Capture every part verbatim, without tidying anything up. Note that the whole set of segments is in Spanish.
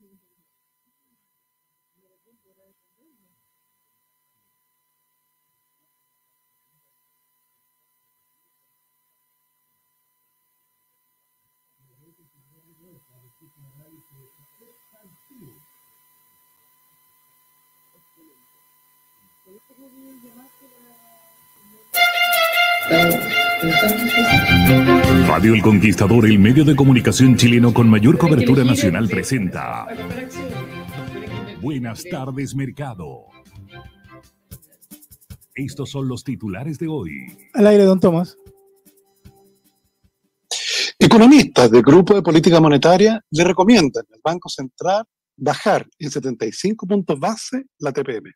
Radio El Conquistador, el medio de comunicación chileno con mayor cobertura nacional, presenta Buenas tardes, Mercado. Estos son los titulares de hoy. Al aire, don Tomás. Economistas del Grupo de Política Monetaria le recomiendan al Banco Central bajar en setenta y cinco puntos base la T P M.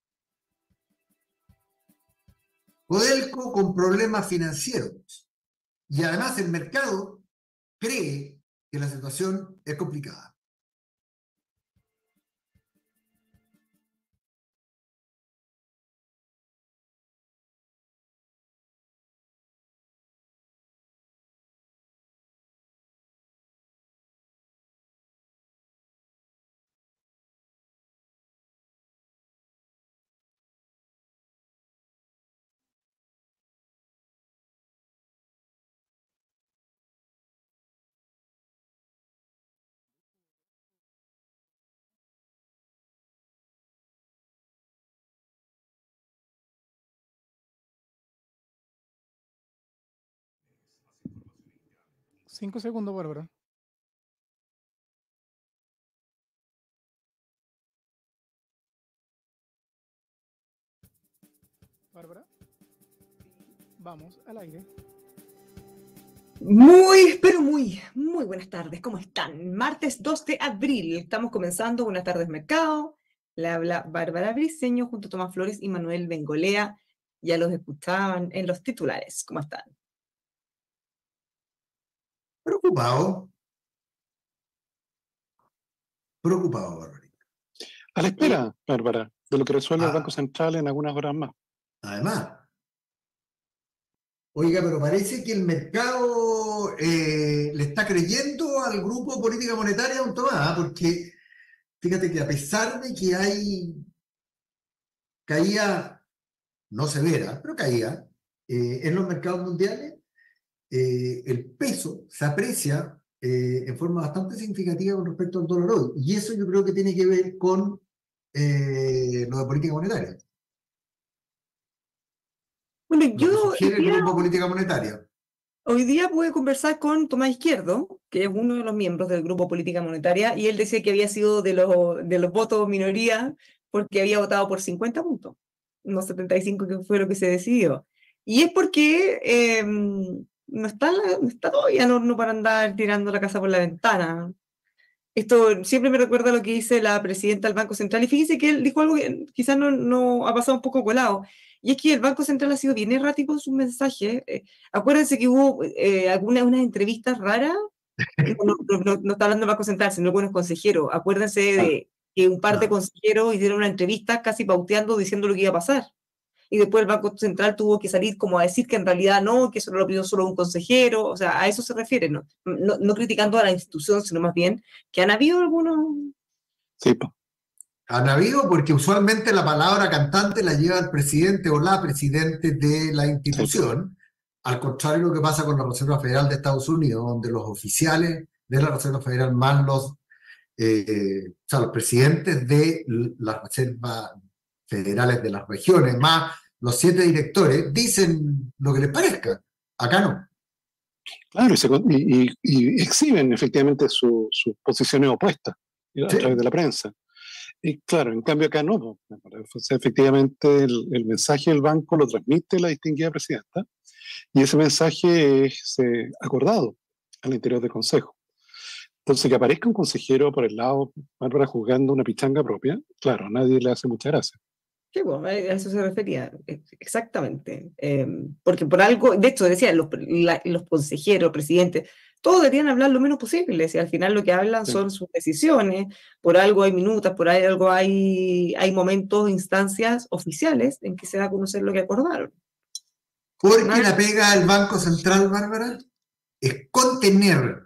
Codelco con problemas financieros. Y además el mercado cree que la situación es complicada. Cinco segundos, Bárbara. Bárbara. Vamos al aire. Muy, pero muy, muy buenas tardes. ¿Cómo están? Martes dos de abril. Estamos comenzando Buenas tardes, Mercado. Le habla Bárbara Briceño junto a Tomás Flores y Manuel Bengolea. Ya los escuchaban en los titulares. ¿Cómo están? Preocupado. Preocupado, Bárbara. A la espera, Bárbara, de lo que resuelve Ah. el Banco Central en algunas horas más. Además. Oiga, pero parece que el mercado eh, le está creyendo al Grupo de Política Monetaria, don Tomás, porque fíjate que a pesar de que hay caída, no severa, pero caída, eh, en los mercados mundiales, eh, el peso se aprecia eh, en forma bastante significativa con respecto al dólar hoy. Y eso yo creo que tiene que ver con eh, lo de política monetaria. Bueno, Lo que yo sugiere hoy el día, Grupo de Política Monetaria. hoy día pude conversar con Tomás Izquierdo, que es uno de los miembros del Grupo Política Monetaria, y él decía que había sido de los, de los votos minoría porque había votado por cincuenta puntos, no setenta y cinco, que fue lo que se decidió. Y es porque eh, no, está la- no está todavía en horno para andar tirando la casa por la ventana. Esto siempre me recuerda lo que dice la presidenta del Banco Central, y fíjese que él dijo algo que quizás no, no ha pasado un poco colado, y es que el Banco Central ha sido bien errático en sus mensajes. Eh, acuérdense que hubo eh, algunas unas entrevistas raras, no, no, no, no está hablando del Banco Central, sino de buenos consejeros. Acuérdense de que un par de Ah. consejeros hicieron una entrevista casi pauteando, diciendo lo que iba a pasar. Y después el Banco Central tuvo que salir como a decir que en realidad no, que eso lo pidió solo un consejero. O sea, a eso se refiere, ¿no? No, no criticando a la institución, sino más bien que han habido algunos... Sí, po. Han habido, porque usualmente la palabra cantante la lleva el presidente o la presidente de la institución, al contrario de lo que pasa con la Reserva Federal de Estados Unidos, donde los oficiales de la Reserva Federal más los, eh, eh, o sea, los presidentes de l- las reservas federales de las regiones, más los siete directores, dicen lo que les parezca. Acá no. Claro, y, se con- y- y- y exhiben efectivamente su- sus posiciones opuestas a Sí. través de la prensa. Y claro, en cambio acá no, po. O sea, efectivamente el, el mensaje del banco lo transmite la distinguida presidenta y ese mensaje es eh, acordado al interior del consejo. Entonces, que aparezca un consejero por el lado, Bárbara, juzgando una pichanga propia, claro, a nadie le hace mucha gracia. Sí, bueno, a eso se refería, e- exactamente. Eh, porque por algo, de hecho, decía, los, la- los consejeros, presidentes, todos deberían hablar lo menos posible. Si al final lo que hablan Sí. son sus decisiones, por algo hay minutas, por ahí algo hay, hay momentos, instancias oficiales en que se da a conocer lo que acordaron. Porque Nada. la pega del Banco Central, Bárbara, es contener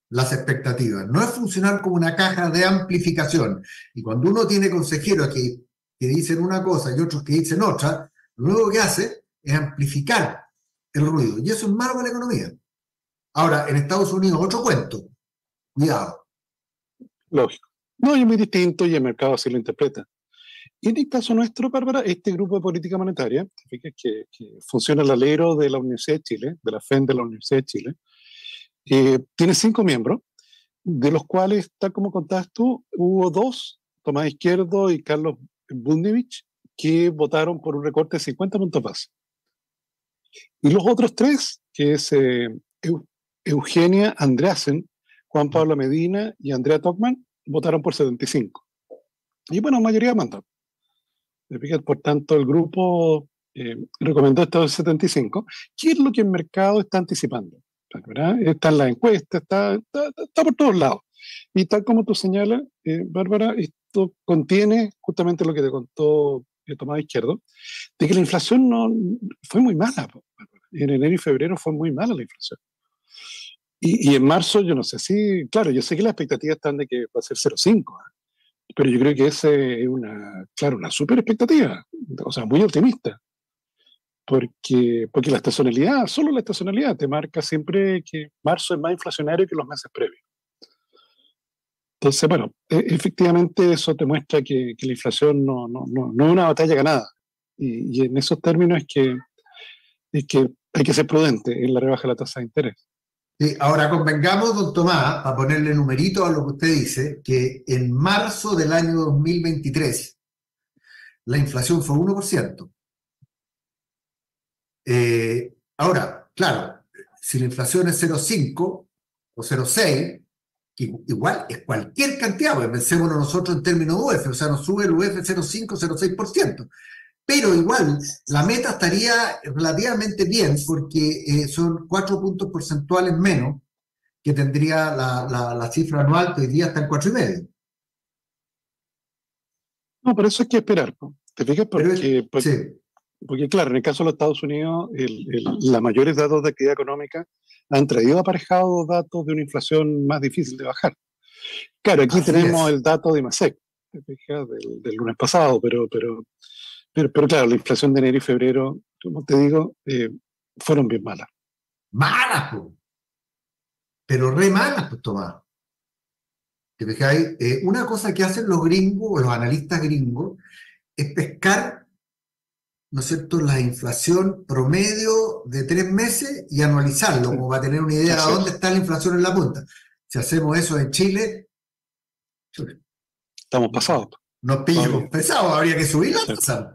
las expectativas, no es funcionar como una caja de amplificación. Y cuando uno tiene consejeros que, que dicen una cosa y otros que dicen otra, lo único que hace es amplificar el ruido. Y eso es malo para la economía. Ahora, en Estados Unidos, otro cuento. Cuidado. Lógico. No, y es muy distinto y el mercado así lo interpreta. Y en el caso nuestro, Bárbara, este grupo de política monetaria, que, que, que funciona al alero de la Universidad de Chile, de la F E N de la Universidad de Chile, eh, tiene cinco miembros, de los cuales, tal como contabas tú, hubo dos, Tomás Izquierdo y Carlos Bundevich, que votaron por un recorte de cincuenta puntos base. Y los otros tres, que es eh, Eugenia Andreasen, Juan Pablo Medina y Andrea Tocman, votaron por setenta y cinco. Y bueno, mayoría mandó. Por tanto, el grupo eh, recomendó estos setenta y cinco, que es lo que el mercado está anticipando, ¿verdad? Está en la encuesta, está, está, está por todos lados. Y tal como tú señalas, eh, Bárbara, esto contiene justamente lo que te contó eh, Tomás Izquierdo, de que la inflación no, fue muy mala. Bárbara. En enero y febrero fue muy mala la inflación. Y, y en marzo, yo no sé si, claro, yo sé que las expectativas están de que va a ser cero coma cinco, ¿eh? Pero yo creo que esa es una, claro, una súper expectativa, o sea, muy optimista. Porque, porque la estacionalidad, solo la estacionalidad, te marca siempre que marzo es más inflacionario que los meses previos. Entonces, bueno, efectivamente eso te muestra que, que la inflación no, no, no, no es una batalla ganada. Y, y en esos términos es que, es que hay que ser prudente en la rebaja de la tasa de interés. Sí, ahora convengamos, don Tomás, para ponerle numerito a lo que usted dice, que en marzo del año dos mil veintitrés la inflación fue uno por ciento. Eh, ahora, claro, si la inflación es cero coma cinco o cero coma seis, igual es cualquier cantidad, porque pensémonos nosotros en términos U F, o sea, nos sube el U F cero coma cinco, cero coma seis por ciento. Pero igual, la meta estaría relativamente bien porque eh, son cuatro puntos porcentuales menos que tendría la, la, la cifra anual, que hoy día está en cuatro y medio. No, pero eso hay que esperar, ¿no? ¿Te fijas? Porque, es, porque, sí. porque, claro, en el caso de los Estados Unidos, el, el, los mayores datos de actividad económica han traído aparejados datos de una inflación más difícil de bajar. Claro, aquí Así tenemos es. el dato de IMASEC, ¿te fijas? Del, del lunes pasado, pero... pero Pero, pero claro, la inflación de enero y febrero, como te digo, eh, fueron bien malas. Malas, pues. Pero re malas, pues, Tomás. ¿Te fijáis? Eh, una cosa que hacen los gringos, o los analistas gringos, es pescar, ¿no es cierto?, la inflación promedio de tres meses y anualizarlo, sí, como para tener una idea de dónde está la inflación en la punta. Si hacemos eso en Chile, estamos pasados. Nos pillamos pesados, habría que subir la tasa.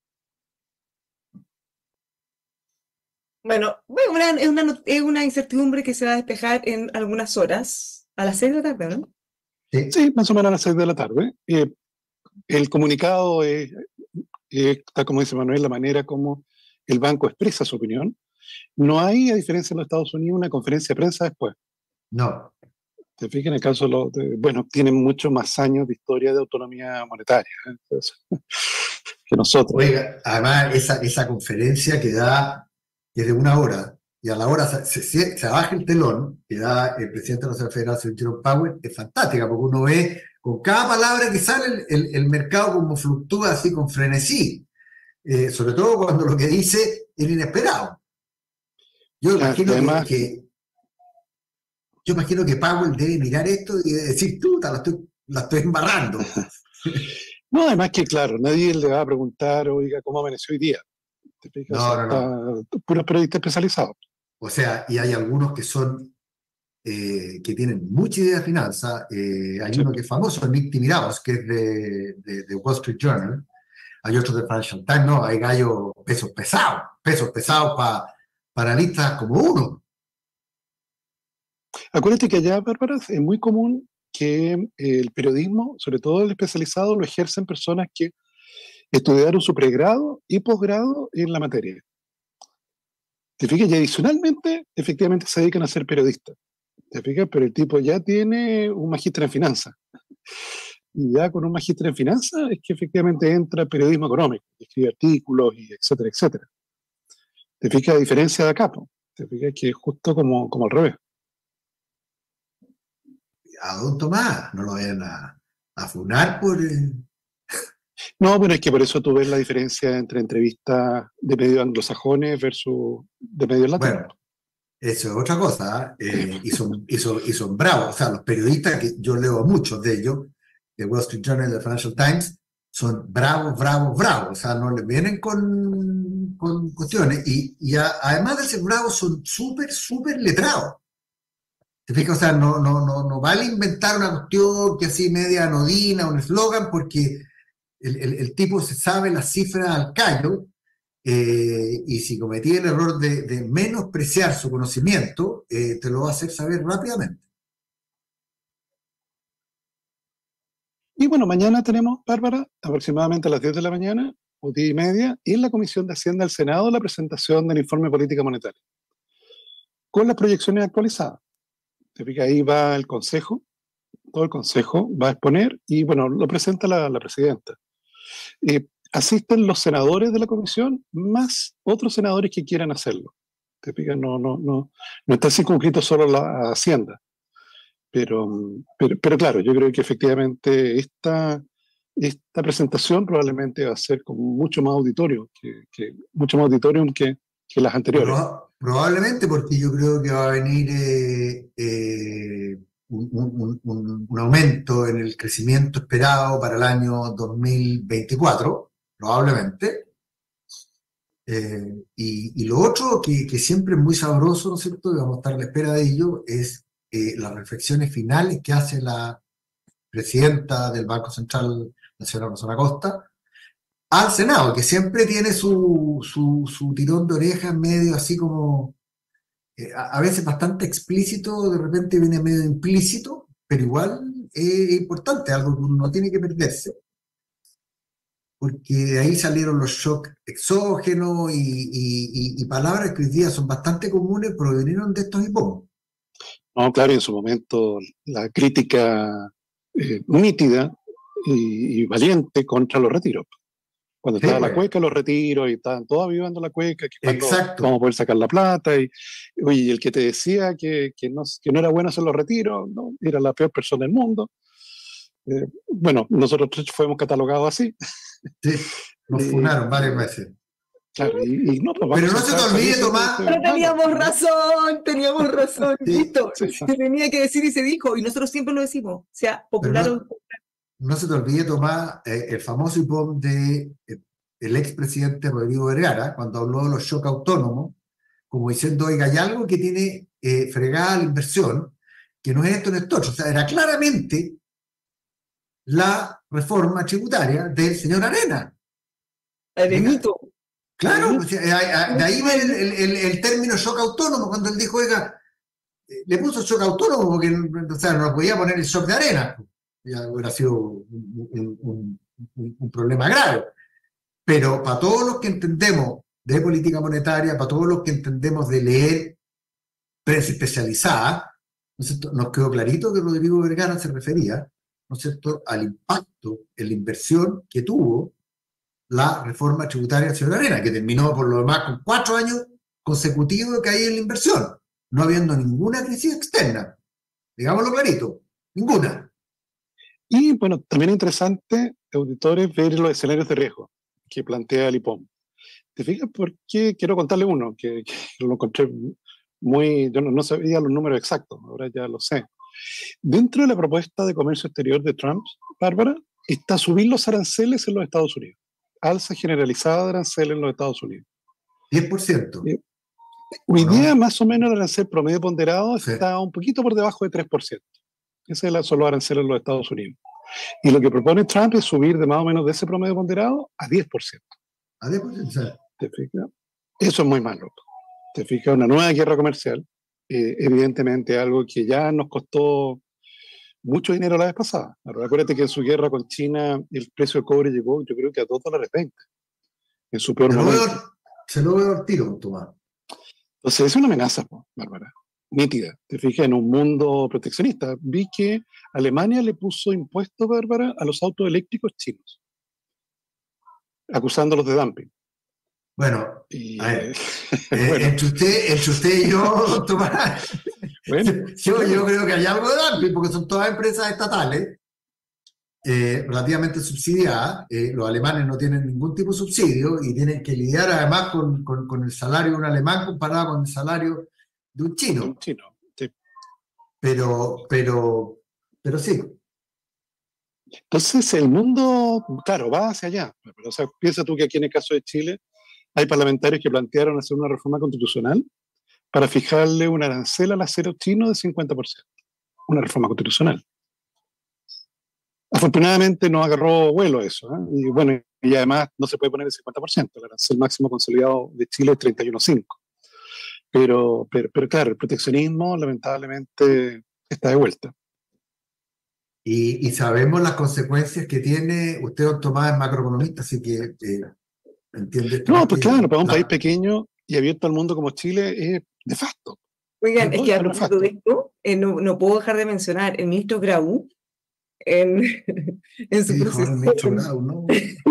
Bueno, bueno una, es, una, es una incertidumbre que se va a despejar en algunas horas, a las seis de la tarde, ¿no? Sí, sí, más o menos a las seis de la tarde. Eh, el comunicado es, es, tal como dice Manuel, la manera como el banco expresa su opinión. No hay, a diferencia de los Estados Unidos, una conferencia de prensa después. No. Te fijas, en el caso de los, de, bueno, tienen muchos más años de historia de autonomía monetaria, ¿eh? Entonces, que nosotros. Oiga, además esa, esa conferencia que da es de una hora, y a la hora se, se, se baja el telón que da el presidente de la Reserva Federal, Jerome Powell, es fantástica, porque uno ve con cada palabra que sale el, el, el mercado como fluctúa así con frenesí, eh, sobre todo cuando lo que dice es inesperado. Yo imagino además, que, que yo imagino que Powell debe mirar esto y decir, tú, la estoy, la estoy embarrando. No, además que claro, nadie le va a preguntar, oiga, ¿cómo amaneció hoy día? No, no, no. Puros periodistas especializados. O sea, y hay algunos que son, eh, que tienen mucha idea de finanzas. Eh, hay sí. uno que es famoso, Nick Timiraos, que es de, de, de Wall Street Journal. Hay otros de Financial Times, no, hay gallos pesos pesados, pesos pesados pa, para analistas como uno. Acuérdate que allá, Bárbara, es muy común que el periodismo, sobre todo el especializado, lo ejercen personas que estudiaron su pregrado y posgrado en la materia. ¿Te fijas? Y adicionalmente, efectivamente, se dedican a ser periodistas. ¿Te fijas? Pero el tipo ya tiene un magíster en finanzas. Y ya con un magíster en finanzas es que efectivamente entra periodismo económico, escribe artículos, y etcétera, etcétera. ¿Te fijas? A diferencia de acá, ¿te fijas? Que es justo como, como al revés. a don Tomás, no lo vayan a, a funar por... Eh... No, pero es que por eso tú ves la diferencia entre entrevistas de medios anglosajones versus de medios latinos. Bueno, eso es otra cosa, ¿eh? y, son, y, son, y son bravos. O sea, los periodistas, que yo leo a muchos de ellos, de Wall Street Journal y de Financial Times, son bravos, bravos, bravos. O sea, no les vienen con, con cuestiones. Y, y a, además de ser bravos, son súper, súper letrados. ¿Te fijas? O sea, no, no, no, no vale inventar una cuestión que así media anodina, un eslogan, porque el, el, el tipo se sabe las cifras al callo, eh, y si cometí el error de, de menospreciar su conocimiento, eh, te lo va a hacer saber rápidamente. Y bueno, mañana tenemos, Bárbara, aproximadamente a las diez de la mañana, o diez y media, y en la Comisión de Hacienda del Senado la presentación del informe de política monetaria, con las proyecciones actualizadas. Te fijas, ahí va el Consejo, todo el Consejo va a exponer, y bueno, lo presenta la, la presidenta. Eh, asisten los senadores de la comisión, más otros senadores que quieran hacerlo. Te fijas, no, no, no, no está circunscrito solo a la Hacienda. Pero, pero, pero claro, yo creo que efectivamente esta, esta presentación probablemente va a ser con mucho más auditorio, que, que, mucho más auditorium que, que las anteriores. Proba- probablemente porque yo creo que va a venir eh, eh, un, un, un, un aumento en el crecimiento esperado para el año dos mil veinticuatro, probablemente. Eh, y, y lo otro que, que siempre es muy sabroso, ¿no es cierto?, y vamos a estar a la espera de ello, es eh, las reflexiones finales que hace la presidenta del Banco Central, la señora Rosana Costa, al Senado, que siempre tiene su, su, su tirón de orejas medio así como, eh, a, a veces bastante explícito, de repente viene medio implícito, pero igual es importante, algo que uno no tiene que perderse, porque de ahí salieron los shocks exógenos y, y, y, y palabras que hoy día son bastante comunes, provinieron de estos hipócritas. No, claro, en su momento la crítica eh, nítida y, y valiente contra los retiros. Cuando Sí, estaba pues. la cueca, los retiros, y estaban todos avivando la cueca, que cuando Exacto. vamos a poder sacar la plata, y, oye, y el que te decía que, que, no, que no era bueno hacer los retiros, ¿no? Era la peor persona del mundo. Eh, bueno, nosotros fuimos catalogados así. Sí, nos Y- funaron varias veces. Claro, y, y no, pues, Pero vamos no a se te estar olvide, felices de Tomás. este Pero verano, teníamos ¿no? razón, teníamos razón, Sí, listo. sí. Se tenía que decir y se dijo, y nosotros siempre lo decimos, sea popular Pero o... No se te olvide, Tomás, eh, el famoso hipón de eh, el expresidente Rodrigo Vergara, cuando habló de los shocks autónomos, como diciendo, oiga, hay algo que tiene eh, fregada la inversión, que no es esto, no es esto. O sea, era claramente la reforma tributaria del señor Arena. Arenito. Claro, o sea, de ahí viene el, el, el, el término shock autónomo, cuando él dijo, oiga, eh, le puso shock autónomo porque, o sea, no podía poner el shock de arena. Ya hubiera sido un, un, un, un, un problema grave. Pero para todos los que entendemos de política monetaria, para todos los que entendemos de leer prensa especializada, ¿no es cierto?, nos quedó clarito que Rodrigo Vergara se refería, ¿no es cierto?, al impacto en la inversión que tuvo la reforma tributaria del señor Arena, que terminó por lo demás con cuatro años consecutivos de caída en la inversión, no habiendo ninguna crisis externa. Digámoslo clarito, ninguna. Y bueno, también es interesante, auditores, ver los escenarios de riesgo que plantea el I P O M. ¿Te fijas? Porque quiero contarle uno, que, que lo encontré muy, yo no, no sabía los números exactos, ahora ya lo sé. Dentro de la propuesta de comercio exterior de Trump, Bárbara, está subir los aranceles en los Estados Unidos. Alza generalizada de aranceles en los Estados Unidos. diez por ciento. Sí. Hoy ¿No? día, más o menos, el arancel promedio ponderado Sí. está un poquito por debajo de tres por ciento. Ese son los aranceles en los Estados Unidos. Y lo que propone Trump es subir de más o menos de ese promedio ponderado a diez por ciento. A diez por ciento, o sea, ¿Te fijas? Eso es muy malo. ¿Te fijas? Una nueva guerra comercial, eh, evidentemente algo que ya nos costó mucho dinero la vez pasada. Ahora, acuérdate que en su guerra con China el precio del cobre llegó, yo creo que a dos dólares veinte. En su peor se, lo momento. veo, se lo veo al tiro, Tomás. Entonces, es una amenaza, po, Bárbara. Nítida. Te fijas, en un mundo proteccionista. Vi que Alemania le puso impuestos, Bárbara, a los autos eléctricos chinos, acusándolos de dumping. Bueno, Y, a ver, eh, eh, bueno, entre, usted, entre usted y yo, Tomás, Bueno, Yo, yo creo que hay algo de dumping, porque son todas empresas estatales, eh, relativamente subsidiadas. Eh, los alemanes no tienen ningún tipo de subsidio y tienen que lidiar además con, con, con el salario de un alemán comparado con el salario de un chino. un chino. Sí. Pero, pero, pero sí. Entonces, el mundo, claro, va hacia allá. Pero, o sea, piensa tú que aquí en el caso de Chile hay parlamentarios que plantearon hacer una reforma constitucional para fijarle un arancel al acero chino de cincuenta por ciento. Una reforma constitucional. Afortunadamente no agarró vuelo eso, ¿eh? Y bueno, y además no se puede poner el cincuenta por ciento, el arancel máximo consolidado de Chile es treinta y uno coma cinco. Pero, pero, pero claro, el proteccionismo lamentablemente está de vuelta. Y, y sabemos las consecuencias que tiene. Usted, don Tomás, es macroeconomista, así que eh, entiende. No, pues que claro, para un la- país pequeño y abierto al mundo como Chile es nefasto. Oigan, es Todo que es a propósito nefasto. de esto, eh, no, no puedo dejar de mencionar el ministro Grau en, en su Sí, dijo el ministro proceso. Grau, ¿no?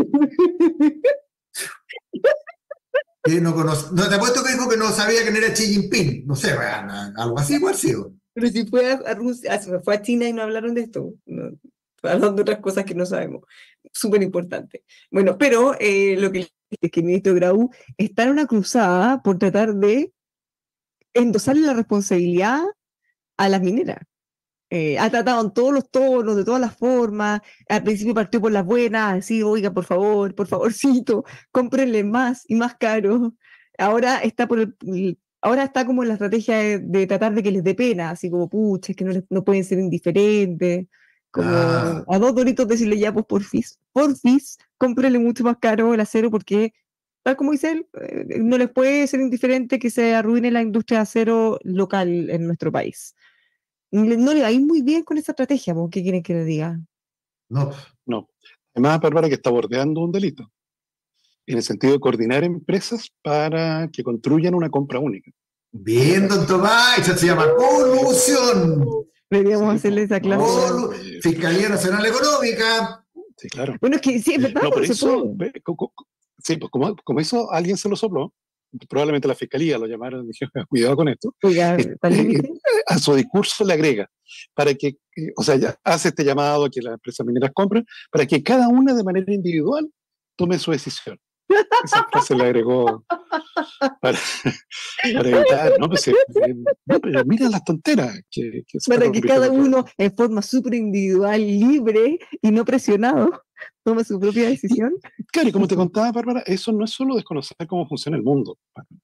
Que no, conoce, no, te apuesto que dijo que no sabía quién era Xi Jinping. No sé, bueno, algo así igual sí. Pero si fue a, a Rusia, a- fue a China y no hablaron de esto. No, hablaron de otras cosas que no sabemos. Súper importante. Bueno, pero eh, lo que le dije es que el ministro Grau está en una cruzada por tratar de endosarle la responsabilidad a las mineras. Eh, ha tratado en todos los tonos, de todas las formas. Al principio partió por las buenas, así, oiga, por favor, por favorcito, cómprenle más y más caro. Ahora está por el, el- ahora está como en la estrategia de, de tratar de que les dé pena, así como, pucha, es que no, les- no pueden ser indiferentes. Como Ah. a dos doritos decirle ya, pues porfis, porfis, cómprenle mucho más caro el acero porque, tal como dice él, eh, no les puede ser indiferente que se arruine la industria de acero local en nuestro país. Le- No le va a ir muy bien con esa estrategia, ¿po? ¿Qué quieren que le diga? No, No. Además, Bárbara, que está bordeando un delito, en el sentido de coordinar empresas para que construyan una compra única. bien, don Tomás, eso se llama colusión. Deberíamos Sí, hacerle esa no, clase. Colu- eh, Fiscalía Nacional Económica. Sí, claro. Bueno, es que sí, es verdad, No, por no se eso, puede. ve, co- co- sí, pues como, como eso alguien se lo sopló, probablemente la fiscalía lo llamaron y dijeron, cuidado con esto, Oiga, eh, ¿al eh, límite? a su discurso le agrega, para que, eh, o sea, ya hace este llamado a que las empresas mineras compren, para que cada una de manera individual tome su decisión. Esa frase le agregó para, para evitar, ¿no? Pues, eh, no, pero mira las tonteras que, que se Para están que repitiendo cada todo el uno, rato. en forma súper individual, libre y no presionado, tome su propia decisión. Claro, y como te contaba, Bárbara, eso no es solo desconocer cómo funciona el mundo,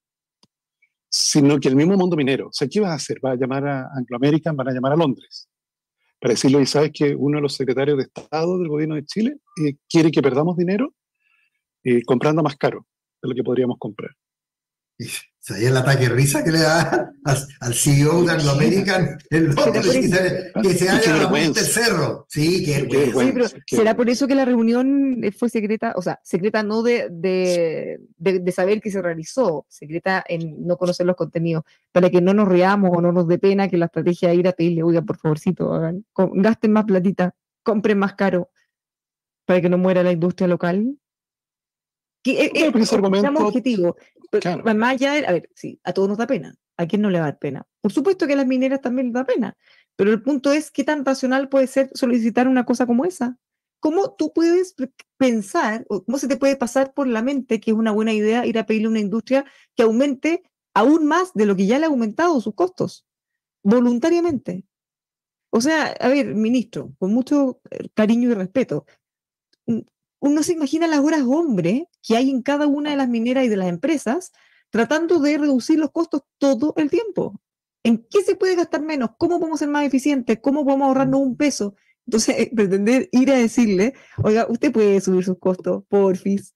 sino que el mismo mundo minero. O sea, ¿qué vas a hacer? ¿Vas a llamar a Anglo American? ¿Van a llamar a Londres? Para decirlo, y sabes que uno de los secretarios de Estado del gobierno de Chile eh, quiere que perdamos dinero eh, comprando más caro de lo que podríamos comprar. Y ¿sabía el ataque de risa que le da al, al C E O de Anglo American en Londres? por Que eso. se, que se Y qué haya a la punta vergüenza. del cerro. Sí, qué Qué vergüenza. Sí, pero vergüenza, qué será por vergüenza. eso que la reunión eh, fue secreta, o sea, secreta no de, de, de, de saber que se realizó, secreta en no conocer los contenidos, para que no nos riamos o no nos dé pena que la estrategia de ir a pedirle, oiga, por favorcito, hagan, con- gasten más platita, compren más caro, para que no muera la industria local. Que, eh, Claro, eh, porque ese seamos argumento, objetivos, pero claro. más allá de- a ver, sí, a todos nos da pena, ¿a quién no le va a dar pena? Por supuesto que a las mineras también les da pena, pero el punto es qué tan racional puede ser solicitar una cosa como esa. ¿Cómo tú puedes p- pensar, o cómo se te puede pasar por la mente que es una buena idea ir a pedirle a una industria que aumente aún más de lo que ya le ha aumentado sus costos, voluntariamente? O sea, a ver, ministro, con mucho eh, cariño y respeto, un- uno se imagina las horas hombre que hay en cada una de las mineras y de las empresas tratando de reducir los costos todo el tiempo. ¿En qué se puede gastar menos? ¿Cómo podemos ser más eficientes? ¿Cómo podemos ahorrarnos un peso? Entonces, eh, pretender ir a decirle, oiga, usted puede subir sus costos, porfis.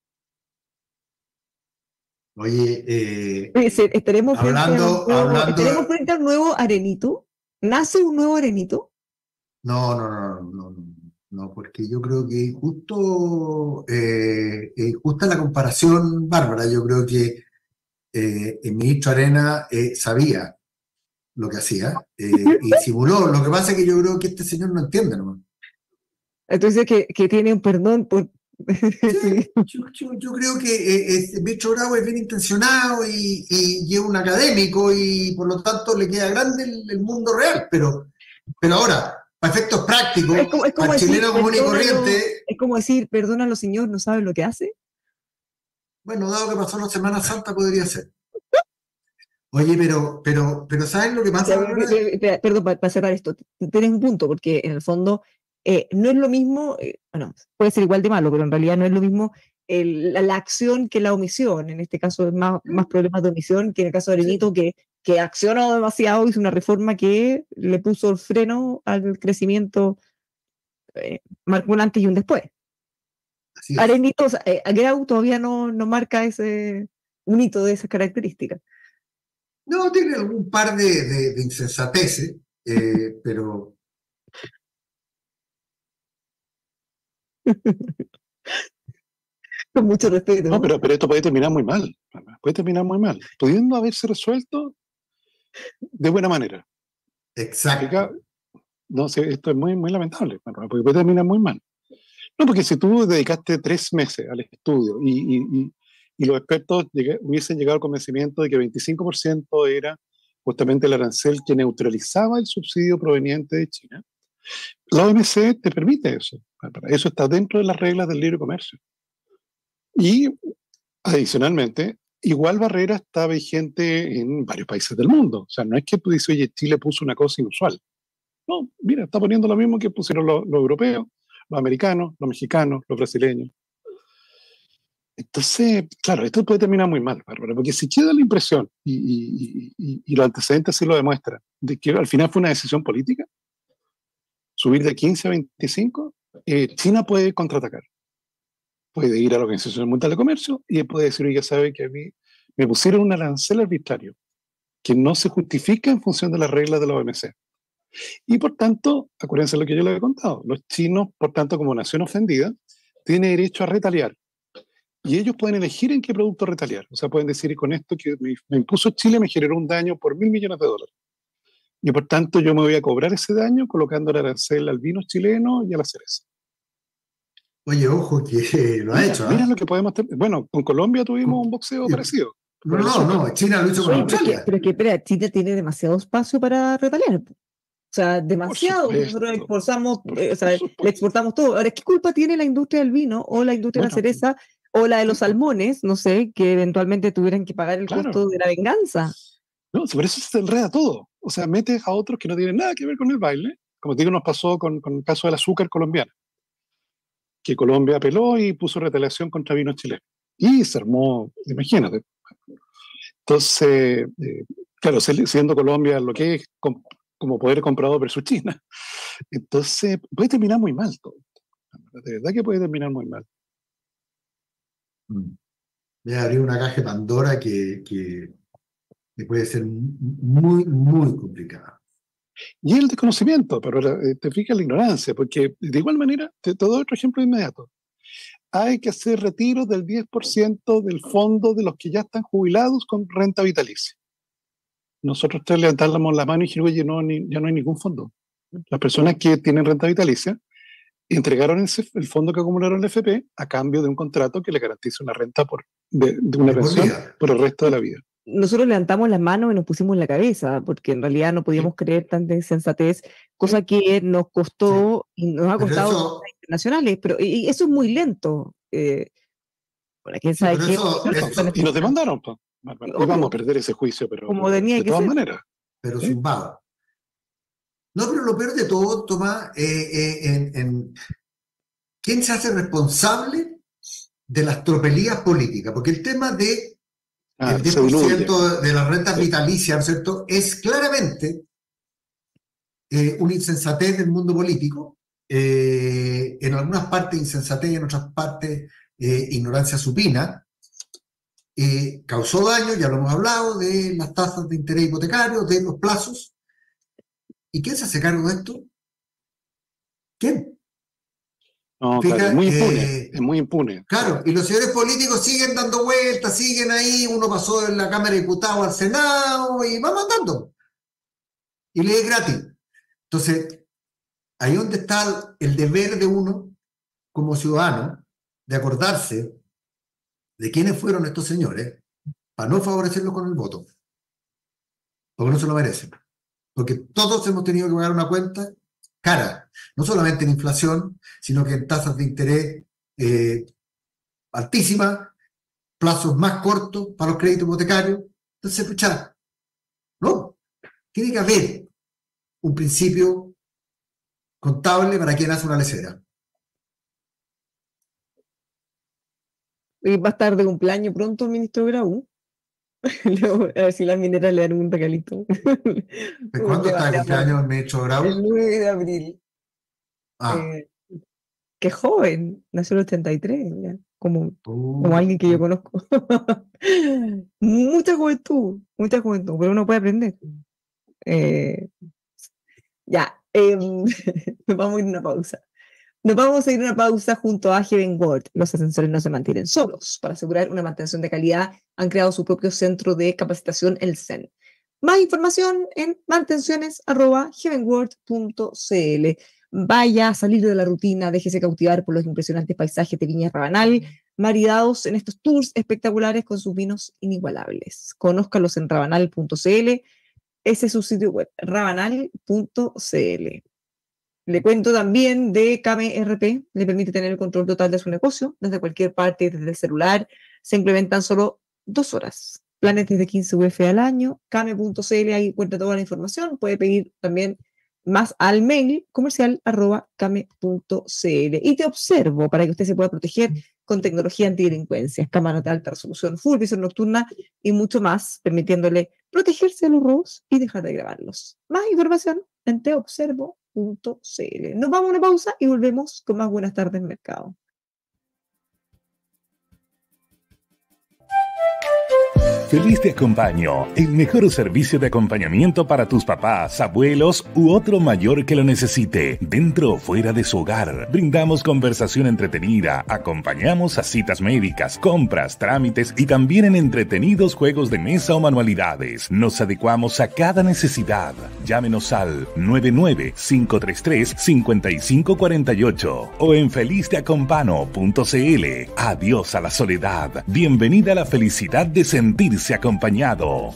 Oye, eh, Eh, se- ¿Estaremos frente, a un hablando, nuevo, hablando, ¿estaremos frente al nuevo Arenito? ¿Nace un nuevo Arenito? no, no, no, no, no, no, porque yo creo que es justo, eh, es justa la comparación, Bárbara. Yo creo que eh, el ministro Arena eh, sabía lo que hacía eh, y simuló. Lo que pasa es que yo creo que este señor no entiende, ¿no? Entonces, que, que tiene un perdón por, Sí, yo, yo- yo creo que eh, este Metro Bravo es bien intencionado y, y, y es un académico y por lo tanto le queda grande el, el mundo real, pero, pero ahora, para efectos prácticos, Es como, es como al decir, chileno común y perdónalo, corriente, es como decir, perdónalo, señor, no sabe lo que hace. bueno, dado que pasó la Semana Santa podría ser. Oye, pero, pero, pero ¿sabes lo que O pasa, sea, Bárbara? pe- pe- pe- perdón, para cerrar esto, t- tienes un punto, porque en el fondo eh, no es lo mismo, eh, bueno, puede ser igual de malo, pero en realidad no es lo mismo el- la, la acción que la omisión. En este caso es más, más problemas de omisión que en el caso de Arenito, que, que accionó demasiado, hizo una reforma que le puso el freno al crecimiento, eh, marcó un antes y un después. Así es. Arenito, o sea, eh, Grau todavía no, no marca ese, un hito de esas características. No, tiene algún par de, de, de insensateces, eh, pero Con mucho respeto. No, pero, pero esto puede terminar muy mal. Puede terminar muy mal. Pudiendo haberse resuelto de buena manera. exacto. Acá, no sé, esto es muy, muy lamentable, porque puede terminar muy mal. No, porque si tú dedicaste tres meses al estudio y, y, y, y los expertos llegué, hubiesen llegado al convencimiento de que veinticinco por ciento era justamente el arancel que neutralizaba el subsidio proveniente de China, la O M C te permite eso. Eso está dentro de las reglas del libre comercio. Y adicionalmente, igual barrera está vigente en varios países del mundo. O sea, no es que tú dices, oye, Chile puso una cosa inusual. No, mira, está poniendo lo mismo que pusieron los, los europeos, los americanos, los mexicanos, los brasileños. Entonces, claro, esto puede terminar muy mal, Bárbara, porque si queda la impresión, y, y, y, y los antecedentes sí lo demuestran, de que al final fue una decisión política, subir de quince a veinticinco, eh, China puede contraatacar. Puede ir a la Organización Mundial de Comercio y puede decir, oye, sabe que a mí me pusieron un arancel arbitrario que no se justifica en función de las reglas de la O M C. Y por tanto, acuérdense lo que yo les he contado, los chinos, por tanto, como nación ofendida, tienen derecho a retaliar. Y ellos pueden elegir en qué producto retaliar. O sea, pueden decir, con esto que me, me impuso Chile me generó un daño por mil millones de dólares. Y por tanto, yo me voy a cobrar ese daño colocando el arancel al vino chileno y a la cereza. Oye, ojo que lo ha Mira, hecho, mira ¿ah? lo que podemos tener. Bueno, con Colombia tuvimos un boxeo Sí. parecido. No, no, no, China lo hizo con Oye, pero, es que, Australia. pero es que, espera, Chile tiene demasiado espacio para retaliar. O sea, demasiado. supuesto, Nosotros exportamos, por- eh, o sea, por le supuesto. exportamos todo. Ahora, ¿qué culpa tiene la industria del vino o la industria de la Bueno, cereza o la de los sí, pues. salmones, no sé, que eventualmente tuvieran que pagar el Claro. costo de la venganza? No, por eso se enreda todo. O sea, metes a otros que no tienen nada que ver con el baile. Como te digo, nos pasó con, con el caso del azúcar colombiano, que Colombia apeló y puso retaliación contra vinos chilenos. Y se armó, imagínate. Entonces, eh, claro, siendo Colombia lo que es com, como poder comprador versus China. Entonces, puede terminar muy mal todo. De verdad que puede terminar muy mal. Voy a abrir una caja de Pandora que, que, que puede ser muy, muy complicada. Y el desconocimiento, pero eh, te fijas la ignorancia, porque de igual manera, te, te doy otro ejemplo inmediato. Hay que hacer retiros del diez por ciento del fondo de los que ya están jubilados con renta vitalicia. Nosotros te levantamos la mano y dijimos, oye, no, ni, ya no hay ningún fondo. Las personas que tienen renta vitalicia entregaron ese, el fondo que acumularon el F P a cambio de un contrato que le garantice una renta por, de, de una De por pensión vida. por el resto de la vida. Nosotros levantamos las manos y nos pusimos en la cabeza, porque en realidad no podíamos creer tanta insensatez, cosa que nos costó y nos ha Pero costado eso- las internacionales, pero y, y eso es muy lento. Eh, bueno, quién sabe pero qué eso- opciones eso- pueden Y nos existir. demandaron, pues. Y vamos a perder ese juicio, pero, Como pero tenía de que todas ser. maneras. pero ¿Sí? zumbado. No, pero lo peor de todo, Tomás, eh, eh, en, en quién se hace responsable de las tropelías políticas, porque el tema de Ah, el diez se por diluye. ciento de las rentas Sí. vitalicias, ¿no es cierto?, es claramente eh, una insensatez del mundo político, eh, en algunas partes insensatez, en otras partes eh, ignorancia supina, eh, causó daño, ya lo hemos hablado, de las tasas de interés hipotecario, de los plazos. ¿Y quién se hace cargo de esto? ¿Quién? No, Fija, claro, es muy impune. eh, es muy impune. Claro, y los señores políticos siguen dando vueltas, siguen ahí, uno pasó de la Cámara de Diputados al Senado y vamos andando. Y le es gratis. Entonces, ahí donde está el deber de uno como ciudadano, de acordarse de quiénes fueron estos señores para no favorecerlos con el voto. Porque no se lo merecen. Porque todos hemos tenido que pagar una cuenta cara, no solamente en inflación, sino que en tasas de interés eh, altísimas, plazos más cortos para los créditos hipotecarios. Entonces, escuchar, no, tiene que haber un principio contable para quien hace una lecera. Y va a estar de cumpleaños pronto el ministro Grau. A ver si las mineras le dan un regalito. ¿De cuándo está de cumpleaños el ministro Grau? El nueve de abril. Ah. Eh, qué joven, nació en el ochenta y tres, ya, como, Uh, como alguien que yo conozco. Mucha juventud, mucha juventud, pero uno puede aprender. Eh, ya, eh, nos vamos a ir a una pausa. Nos vamos a ir a una pausa junto a Heavenworld. Los ascensores no se mantienen solos. Para asegurar una mantención de calidad, han creado su propio centro de capacitación, el C E N. Más información en mantenciones arroba heavenworld punto c l. Vaya a salir de la rutina, déjese cautivar por los impresionantes paisajes de Viña Rabanal, maridados en estos tours espectaculares con sus vinos inigualables. Conózcalos en rabanal punto c l. Ese es su sitio web, rabanal punto c l. Le cuento también de Kame R P, le permite tener el control total de su negocio desde cualquier parte, desde el celular. Se implementan solo dos horas. Planes desde quince U F al año, kame punto c l, ahí encuentra toda la información. Puede pedir también más al mail comercial arroba kame punto c l. Y te observo para que usted se pueda proteger con tecnología antidelincuencia, cámaras de alta resolución, full visión nocturna y mucho más, permitiéndole protegerse de los robos y dejar de grabarlos. Más información en te observo punto c l. Nos vamos a una pausa y volvemos con más Buenas Tardes Mercado. Feliz Te Acompaño, el mejor servicio de acompañamiento para tus papás, abuelos u otro mayor que lo necesite, dentro o fuera de su hogar. Brindamos conversación entretenida, acompañamos a citas médicas, compras, trámites y también en entretenidos juegos de mesa o manualidades. Nos adecuamos a cada necesidad. Llámenos al nueve nueve cinco tres tres cinco cinco cuatro ocho o en feliz te acompano punto c l. Adiós a la soledad. Bienvenida a la felicidad de sentirse acompañado.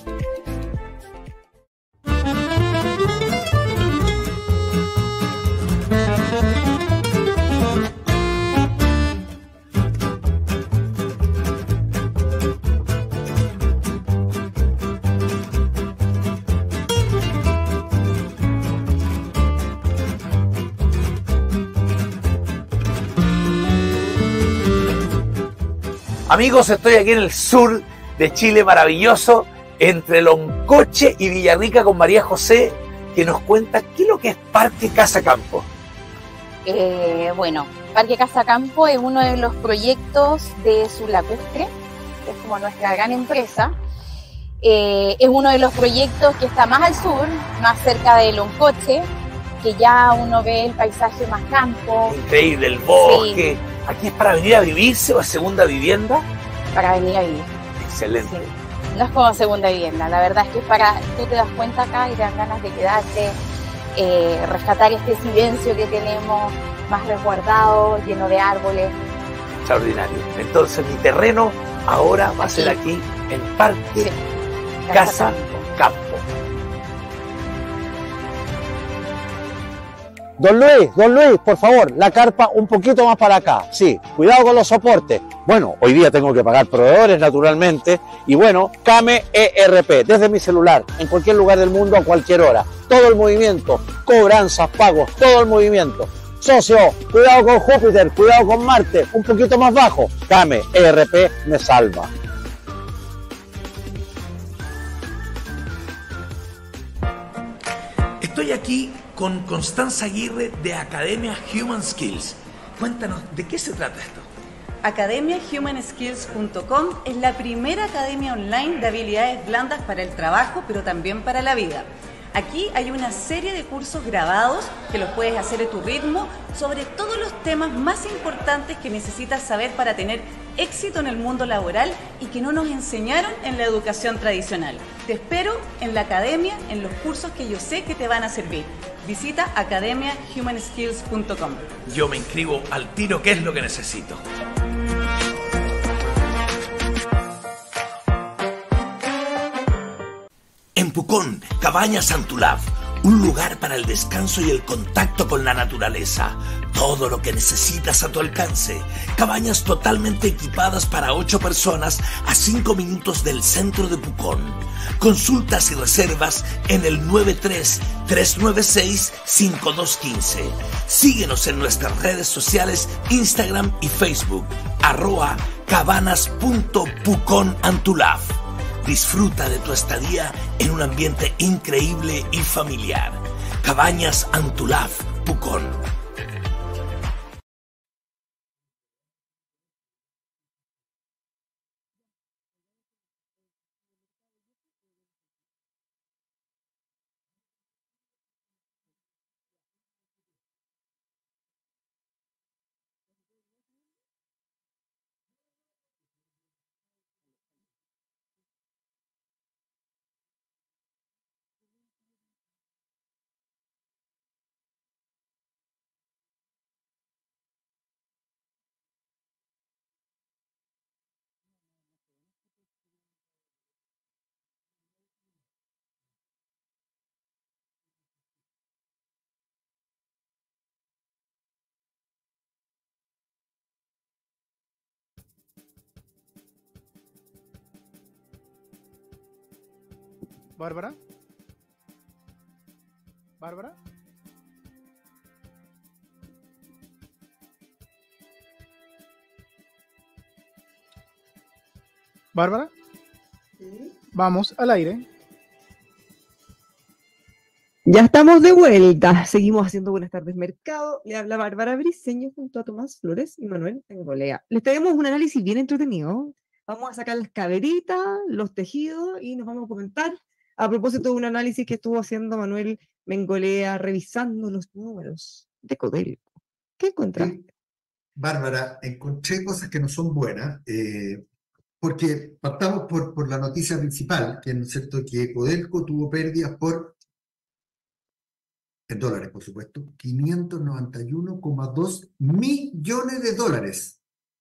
Amigos, estoy aquí en el sur de Chile, maravilloso, entre Loncoche y Villarrica, con María José, que nos cuenta qué es lo que es Parque Casa Campo. Eh, bueno, Parque Casa Campo es uno de los proyectos de Sur Lacustre, que es como nuestra gran empresa. Eh, es uno de los proyectos que está más al sur, más cerca de Loncoche, que ya uno ve el paisaje más campo. Increíble, el bosque. Sí. ¿Aquí es para venir a vivirse o es segunda vivienda? Para venir a vivir. Excelente. Sí. No es como segunda vivienda, la verdad es que es para, tú te das cuenta acá y te dan ganas de quedarte, eh, rescatar este silencio que tenemos, más resguardado, lleno de árboles. Extraordinario. Entonces mi terreno ahora va a ser aquí en Parque sí. Casa, Casa Campo. Don Luis, don Luis, por favor, la carpa un poquito más para acá. Sí, cuidado con los soportes. Bueno, hoy día tengo que pagar proveedores, naturalmente. Y bueno, Kame E R P, desde mi celular, en cualquier lugar del mundo, a cualquier hora. Todo el movimiento, cobranzas, pagos, todo el movimiento. Socio, cuidado con Júpiter, cuidado con Marte, un poquito más bajo. Kame E R P me salva. Estoy aquí con Constanza Aguirre de Academia Human Skills. Cuéntanos, ¿de qué se trata esto? academia human skills punto com es la primera academia online de habilidades blandas para el trabajo, pero también para la vida. Aquí hay una serie de cursos grabados que los puedes hacer a tu ritmo sobre todos los temas más importantes que necesitas saber para tener éxito en el mundo laboral y que no nos enseñaron en la educación tradicional. Te espero en la academia, en los cursos que yo sé que te van a servir. Visita academia human skills punto com. Yo me inscribo al tiro, ¿qué es lo que necesito? En Pucón, Cabañas Antulaf, un lugar para el descanso y el contacto con la naturaleza. Todo lo que necesitas a tu alcance. Cabañas totalmente equipadas para ocho personas a cinco minutos del centro de Pucón. Consultas y reservas en el nueve tres, tres nueve seis, cinco dos uno cinco. Síguenos en nuestras redes sociales, Instagram y Facebook, arroba cabanas.puconantulaf. Disfruta de tu estadía en un ambiente increíble y familiar. Cabañas Antulaf, Pucón. Bárbara. Bárbara. Bárbara. Vamos al aire. Ya estamos de vuelta. Seguimos haciendo Buenas tardes Mercado. Le habla Bárbara Briceño junto a Tomás Flores y Manuel Mengolea. Les traemos un análisis bien entretenido. Vamos a sacar las caderitas, los tejidos y nos vamos a comentar a propósito de un análisis que estuvo haciendo Manuel Mengolea revisando los números de Codelco. ¿Qué encontraste? Sí, Bárbara, encontré cosas que no son buenas, eh, porque partamos por, por la noticia principal, que es cierto que Codelco tuvo pérdidas por, en dólares por supuesto, quinientos noventa y uno coma dos millones de dólares.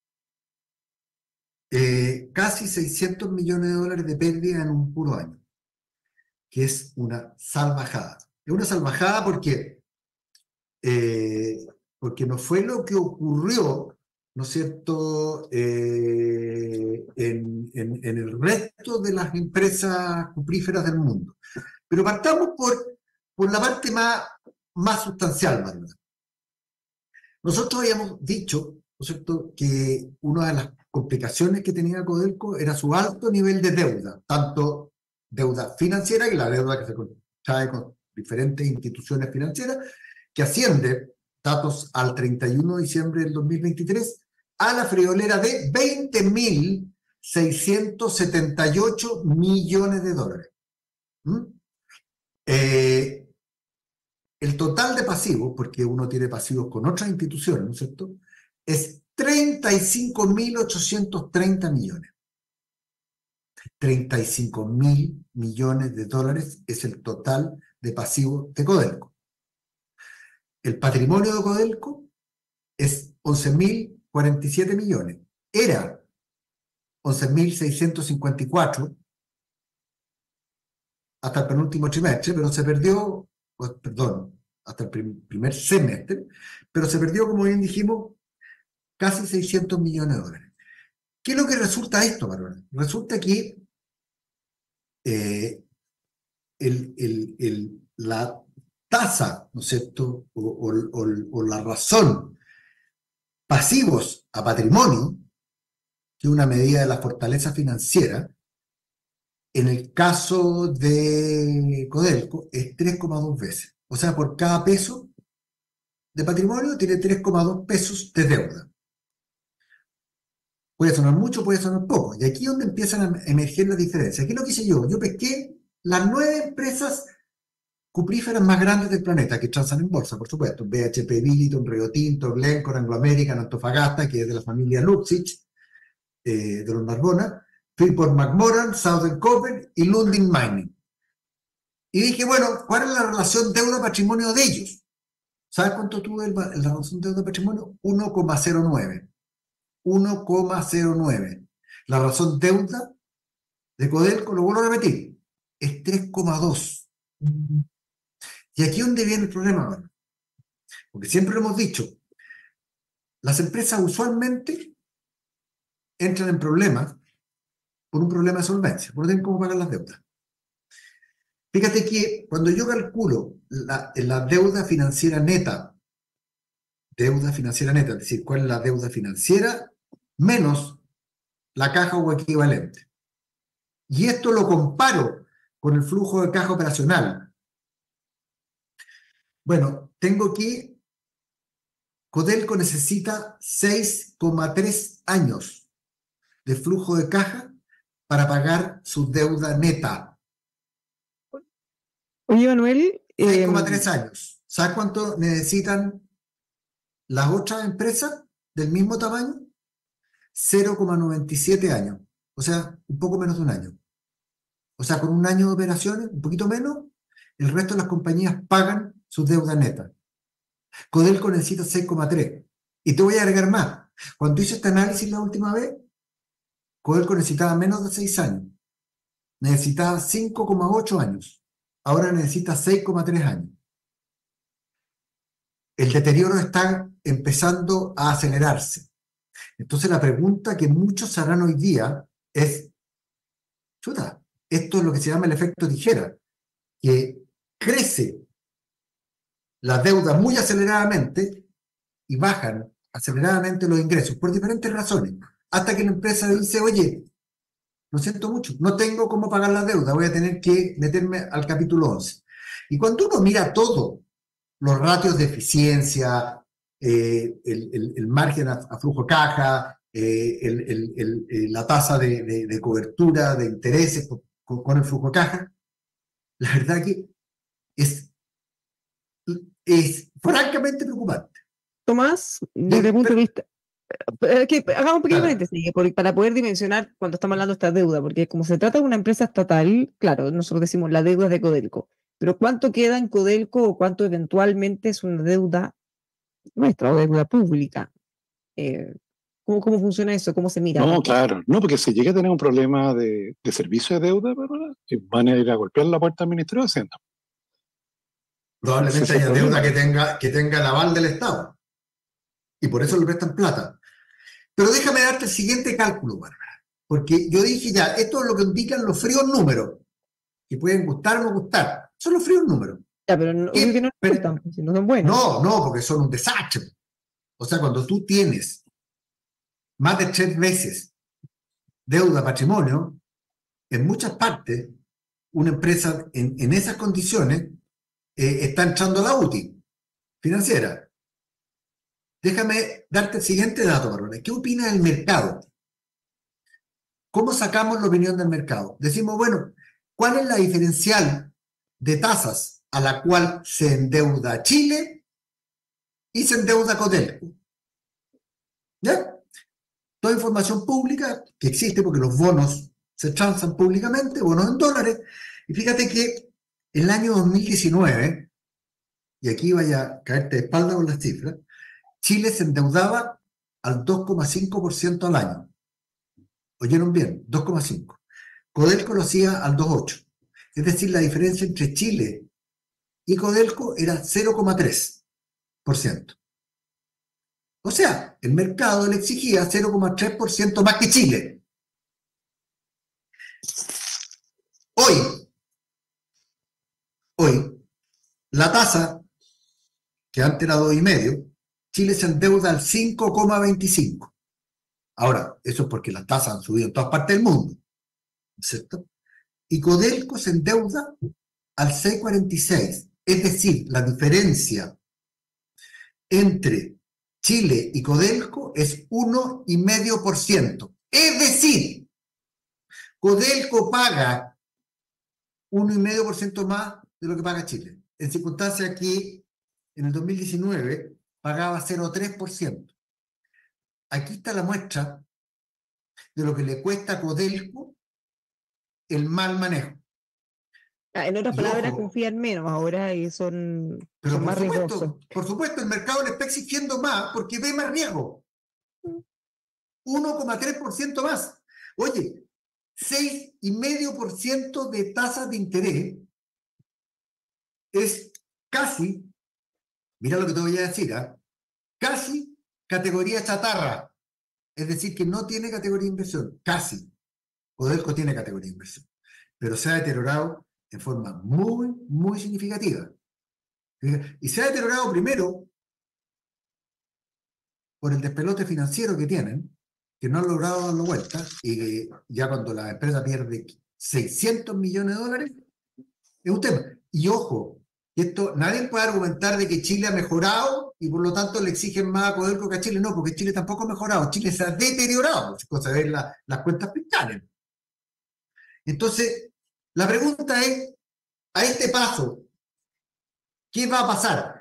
Eh, casi seiscientos millones de dólares de pérdida en un puro año, que es una salvajada. Es una salvajada porque, eh, porque no fue lo que ocurrió, ¿no es cierto?, eh, en, en, en el resto de las empresas cupríferas del mundo. Pero partamos por, por la parte más, más sustancial, Manuel. Nosotros habíamos dicho, ¿no es cierto?, que una de las complicaciones que tenía Codelco era su alto nivel de deuda, tanto deuda financiera, que la deuda que se contrae con diferentes instituciones financieras, que asciende, datos al treinta y uno de diciembre del dos mil veintitrés, a la friolera de veinte mil seiscientos setenta y ocho millones de dólares. ¿Mm? Eh, el total de pasivos, porque uno tiene pasivos con otras instituciones, ¿no es cierto?, es treinta y cinco mil ochocientos treinta millones. treinta y cinco mil millones de dólares es el total de pasivos de Codelco. El patrimonio de Codelco es once mil cuarenta y siete millones. Era once mil seiscientos cincuenta y cuatro hasta el penúltimo trimestre, pero se perdió, pues, perdón, hasta el prim- primer semestre, pero se perdió, como bien dijimos, casi seiscientos millones de dólares. ¿Qué es lo que resulta esto, Bárbara? Resulta que eh, el, el, el, la tasa, ¿no es cierto?, o, o, o, o la razón pasivos a patrimonio, que es una medida de la fortaleza financiera, en el caso de Codelco es tres coma dos veces. O sea, por cada peso de patrimonio tiene tres coma dos pesos de deuda. Puede sonar mucho, puede sonar poco. Y aquí es donde empiezan a emerger las diferencias. ¿Qué es lo que hice yo? Yo pesqué las nueve empresas cupríferas más grandes del planeta que transan en bolsa, por supuesto. B H P Billiton, Rio Tinto, Glencore, Anglo American, Antofagasta, que es de la familia Luxich, eh, de los Narbona, Freeport McMoran, Southern Copper y Lundin Mining. Y dije, bueno, ¿cuál es la relación deuda-patrimonio de ellos? ¿Sabes cuánto tuve el, la relación deuda-patrimonio? uno coma cero nueve. uno coma cero nueve. La razón deuda de Codelco, lo vuelvo a repetir, es tres coma dos. Y aquí es donde viene el problema, ¿no? Porque siempre lo hemos dicho, las empresas usualmente entran en problemas por un problema de solvencia, por no tener cómo pagar las deudas. Fíjate que cuando yo calculo la, la deuda financiera neta, deuda financiera neta, es decir, cuál es la deuda financiera menos la caja o equivalente. Y esto lo comparo con el flujo de caja operacional. Bueno, tengo que Codelco necesita seis coma tres años de flujo de caja para pagar su deuda neta. Oye, Manuel. seis coma tres años. ¿Sabes cuánto necesitan las otras empresas del mismo tamaño? cero coma noventa y siete años. O sea, un poco menos de un año. O sea, con un año de operaciones, un poquito menos, el resto de las compañías pagan sus deudas netas. Codelco necesita seis coma tres. Y te voy a agregar más. Cuando hice este análisis la última vez, Codelco necesitaba menos de seis años. Necesitaba cinco coma ocho años. Ahora necesita seis coma tres años. El deterioro está empezando a acelerarse. Entonces la pregunta que muchos harán hoy día es, chuta, esto es lo que se llama el efecto tijera, que crece la deuda muy aceleradamente y bajan aceleradamente los ingresos por diferentes razones, hasta que la empresa dice, oye, lo siento mucho, no tengo cómo pagar la deuda, voy a tener que meterme al capítulo once. Y cuando uno mira todo, los ratios de eficiencia, eh, el, el, el margen a, a flujo caja, eh, el, el, el, el, la tasa de, de, de cobertura de intereses con, con el flujo caja, la verdad que es, es francamente preocupante. Tomás, desde el punto de vista... Que hagamos un pequeño paréntesis para poder dimensionar cuando estamos hablando de esta deuda, porque como se trata de una empresa estatal, claro, nosotros decimos la deuda es de Codelco, pero ¿cuánto queda en Codelco o cuánto eventualmente es una deuda nuestra o deuda pública? Eh, ¿cómo, ¿Cómo funciona eso? ¿Cómo se mira? No, claro, no, porque si llega a tener un problema de, de servicio de deuda, ¿verdad? Van a ir a golpear la puerta al Ministerio de Hacienda. Probablemente haya deuda que tenga, que tenga el aval del Estado. Y por eso le prestan plata. Pero déjame darte el siguiente cálculo, Bárbara. Porque yo dije ya, esto es lo que indican los fríos números. Que pueden gustar o no gustar. Son los fríos números. Ya, pero no, que no, pero, gustan, si no son buenos. No, no, porque son un desastre. O sea, cuando tú tienes más de tres veces deuda patrimonio, en muchas partes, una empresa en, en esas condiciones eh, está entrando a la U T I financiera. Déjame darte el siguiente dato, Bárbara. ¿Qué opina el mercado? ¿Cómo sacamos la opinión del mercado? Decimos, bueno, ¿cuál es la diferencial de tasas a la cual se endeuda Chile y se endeuda Codelco? ¿Ya? Toda información pública que existe porque los bonos se transan públicamente, bonos en dólares. Y fíjate que en el año dos mil diecinueve, y aquí vaya a caerte de espalda con las cifras, Chile se endeudaba al dos coma cinco por ciento al año. ¿Oyeron bien? dos coma cinco. Codelco lo hacía al dos coma ocho. Es decir, la diferencia entre Chile y Codelco era cero coma tres por ciento. O sea, el mercado le exigía cero coma tres por ciento más que Chile. Hoy, hoy, la tasa, que antes era dos coma cinco, Chile se endeuda al cinco coma veinticinco. Ahora, eso es porque las tasas han subido en todas partes del mundo, ¿cierto? Y Codelco se endeuda al seis coma cuarenta y seis. Es decir, la diferencia entre Chile y Codelco es uno coma cinco por ciento. Es decir, Codelco paga uno coma cinco por ciento más de lo que paga Chile. En circunstancias que en el dos mil diecinueve pagaba cero coma tres por ciento. Aquí está la muestra de lo que le cuesta a Codelco el mal manejo. Ah, en otras y palabras, ojo, confían menos ahora y son, pero son por más supuesto, riesgosos. Por supuesto, el mercado le está exigiendo más porque ve más riesgo. uno coma tres por ciento más. Oye, seis coma cinco por ciento de tasas de interés es casi, mira lo que te voy a decir, ¿eh? Casi categoría chatarra. Es decir, que no tiene categoría de inversión, casi. Codelco tiene categoría de inversión, pero se ha deteriorado en forma muy, muy significativa. Y se ha deteriorado primero por el despelote financiero que tienen, que no han logrado darlo vuelta, y que ya cuando la empresa pierde seiscientos millones de dólares, es un tema. Y ojo, esto, nadie puede argumentar de que Chile ha mejorado y por lo tanto le exigen más a Codelco que a Chile. No, porque Chile tampoco ha mejorado. Chile se ha deteriorado, es cosa de ver la, las cuentas fiscales. Entonces, la pregunta es, a este paso, ¿qué va a pasar?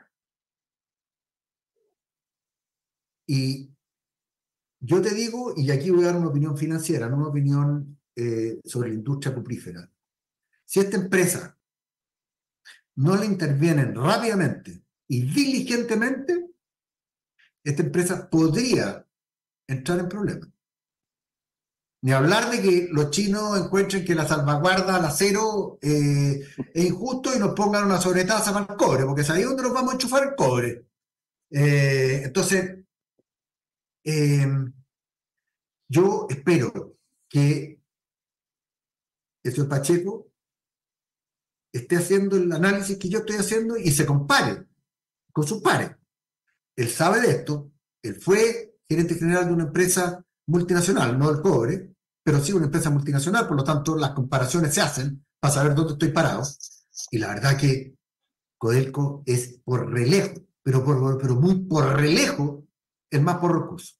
Y yo te digo, y aquí voy a dar una opinión financiera, no una opinión eh, sobre la industria cuprífera. Si esta empresa no le intervienen rápidamente y diligentemente, esta empresa podría entrar en problemas. Ni hablar de que los chinos encuentren que la salvaguarda al acero eh, es injusto y nos pongan una sobretasa para el cobre, porque es ahí donde nos vamos a enchufar el cobre. Eh, entonces, eh, yo espero que el señor Pacheco esté haciendo el análisis que yo estoy haciendo y se compare con sus pares. Él sabe de esto, él fue gerente general de una empresa multinacional, no del cobre, pero sí una empresa multinacional, por lo tanto las comparaciones se hacen para saber dónde estoy parado. Y la verdad que Codelco es por relejo, pero, por, pero muy por relejo, el más por recursos.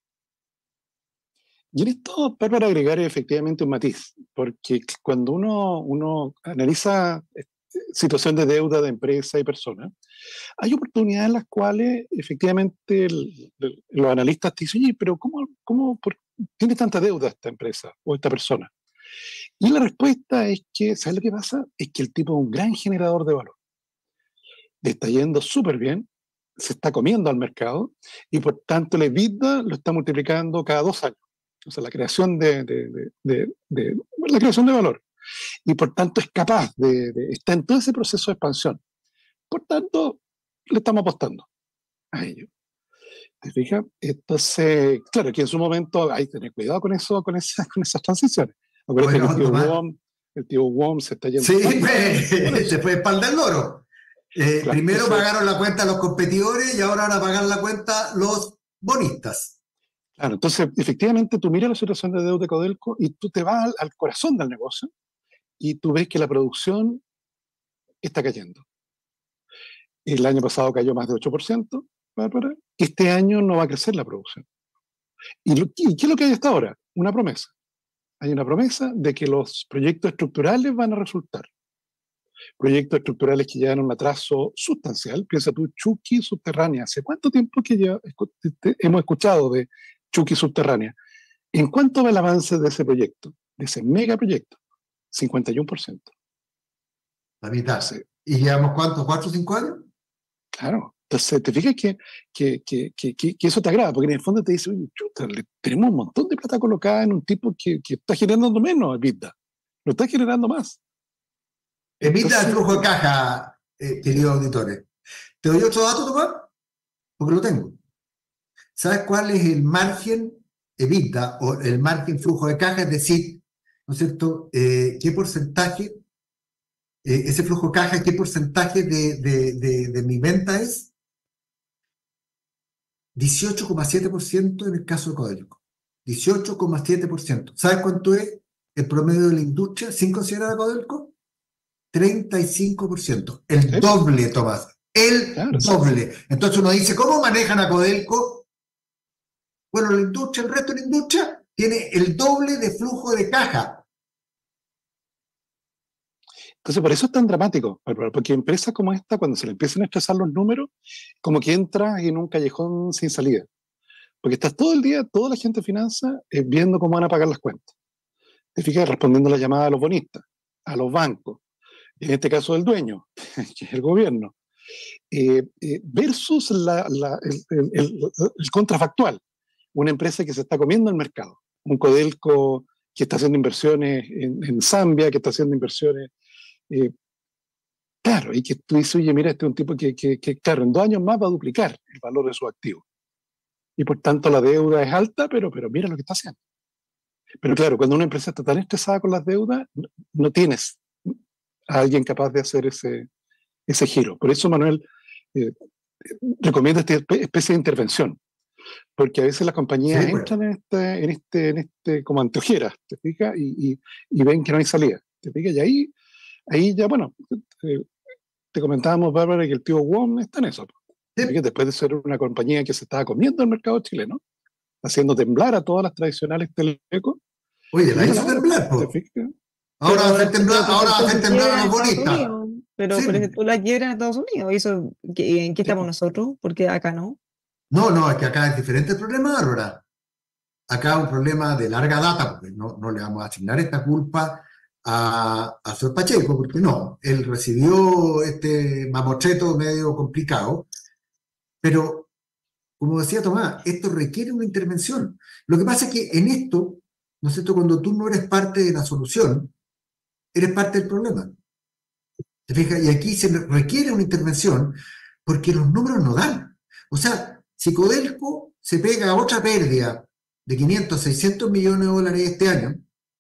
Y en esto, para agregar efectivamente un matiz, porque cuando uno, uno analiza situación de deuda de empresa y persona, hay oportunidades en las cuales efectivamente el, el, los analistas te dicen, oye, pero ¿cómo, cómo por, tiene tanta deuda esta empresa o esta persona? Y la respuesta es que, ¿sabes lo que pasa? Es que el tipo es un gran generador de valor. Le está yendo súper bien, se está comiendo al mercado y por tanto el EBITDA lo está multiplicando cada dos años. O sea, la creación de, de, de, de, de la creación de valor. Y por tanto es capaz de, de está en todo ese proceso de expansión. Por tanto, le estamos apostando a ello. ¿Te fijas? Entonces, claro, que en su momento hay que tener cuidado con eso, con, esa, con esas transiciones. Acuérdate bueno, que el tío, Wom, el tío Wom se está yendo. Sí, me, se fue espalda el loro. Eh, claro, primero pagaron la cuenta los competidores y ahora van a pagar la cuenta los bonistas. Claro, entonces efectivamente tú miras la situación de deuda de Codelco y tú te vas al, al corazón del negocio y tú ves que la producción está cayendo. El año pasado cayó más de ocho por ciento, Bárbara. Este año no va a crecer la producción. ¿Y, lo, y qué es lo que hay hasta ahora? Una promesa. Hay una promesa de que los proyectos estructurales van a resultar. Proyectos estructurales que llevan un atraso sustancial. Piensa tú, Chuqui Subterránea. ¿Hace cuánto tiempo que ya hemos escuchado de Chuqui Subterránea? ¿En cuánto va el avance de ese proyecto? De ese megaproyecto. cincuenta y uno por ciento. La mitad. Sí. ¿Y llevamos cuántos? ¿Cuatro o cinco años? Claro. Entonces, te fijas que, que, que, que, que eso te agrada, porque en el fondo te dice, oye, chuta, le, tenemos un montón de plata colocada en un tipo que, que está generando menos EBITDA. Lo está generando más. Evita el flujo de caja, eh, queridos auditores. ¿Te doy otro dato, Tomás? Porque lo tengo. ¿Sabes cuál es el margen EBITDA o el margen flujo de caja? Es decir, ¿no es cierto? Eh, ¿Qué porcentaje, eh, ese flujo de caja, qué porcentaje de, de, de, de mi venta es? dieciocho coma siete por ciento en el caso de Codelco. dieciocho coma siete por ciento. ¿Sabes cuánto es el promedio de la industria sin considerar a Codelco? treinta y cinco por ciento. El ¿Sí? doble, Tomás. El claro, doble. Sí. Entonces uno dice, ¿cómo manejan a Codelco? Bueno, la industria, el resto de la industria tiene el doble de flujo de caja. Entonces, por eso es tan dramático, porque empresas como esta, cuando se le empiezan a estresar los números, como que entras en un callejón sin salida. Porque estás todo el día, toda la gente de finanzas, eh, viendo cómo van a pagar las cuentas. Te fijas, respondiendo a la llamada a los bonistas, a los bancos, en este caso del dueño, que es el gobierno, eh, eh, versus la, la, el, el, el, el contrafactual, una empresa que se está comiendo el mercado, un Codelco que está haciendo inversiones en, en Zambia, que está haciendo inversiones. Eh, claro, y que tú dices, oye, mira, este es un tipo que, que, que, claro, en dos años más va a duplicar el valor de sus activos. Y por tanto la deuda es alta, pero, pero mira lo que está haciendo. Pero claro, cuando una empresa está tan estresada con las deudas, no, no tienes a alguien capaz de hacer ese, ese giro. Por eso, Manuel, eh, recomienda esta especie de intervención. Porque a veces las compañías sí, entran en este, en este, en este como anteojeras, ¿te fijas? Y, y, y ven que no hay salida, ¿te fijas? Y ahí, ahí ya, bueno, te, te comentábamos, Bárbara, que el tío Wong está en eso. Sí. Después de ser una compañía que se estaba comiendo el mercado chileno, haciendo temblar a todas las tradicionales telecos. Oye, la hizo temblar, ¿te fijas? Ahora va a hacer temblar, ahora va a hacer temblar a los bonistas. Pero, sí. pero tú la quiebras en Estados Unidos, ¿y eso, ¿en qué estamos sí. nosotros? Porque acá no. No, no, es que acá es diferente el problema, Bárbara. Acá es un problema de larga data, porque no, no le vamos a asignar esta culpa a, a Sor Pacheco, porque no, él recibió este mamotreto medio complicado, pero, como decía Tomás, esto requiere una intervención. Lo que pasa es que en esto, ¿no es cierto?, cuando tú no eres parte de la solución, eres parte del problema. ¿Te fijas? Y aquí se requiere una intervención porque los números no dan. O sea, si Codelco se pega a otra pérdida de quinientos, seiscientos millones de dólares este año,